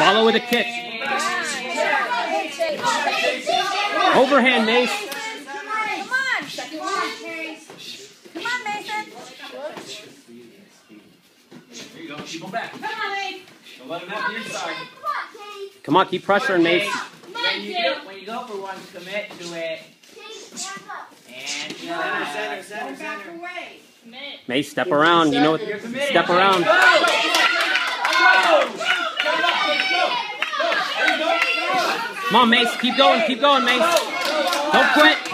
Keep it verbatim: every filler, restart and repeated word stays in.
Follow with a kick. Overhand, Mace. Come on. Come on, Mason. There you go. Keep him back. Come on, Mace. Don't let him have the inside. Come on, keep pressuring, Mace. When you, go, when you go for one, commit to it. And uh, Center, center, Back center. away. Mace, step around. You know what? Step around. Come on, Mace. Keep going. Keep going, Mace. Don't quit.